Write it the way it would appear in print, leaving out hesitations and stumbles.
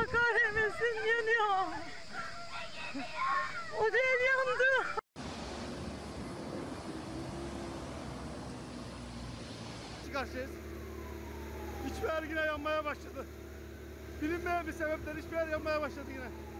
Allah kahretmesin, yanıyor. Otel yandı. Karşıyız. Hiçbir yer yine yanmaya başladı. Bilinmeyen bir sebepten hiçbir yer yanmaya başladı yine.